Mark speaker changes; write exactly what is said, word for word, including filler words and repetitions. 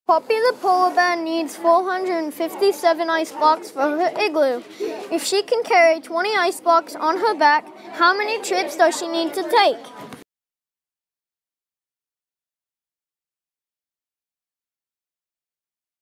Speaker 1: Poppy the polar bear needs four hundred fifty-seven ice blocks for her igloo. If she can carry twenty ice blocks on her back, how many trips does she need to take?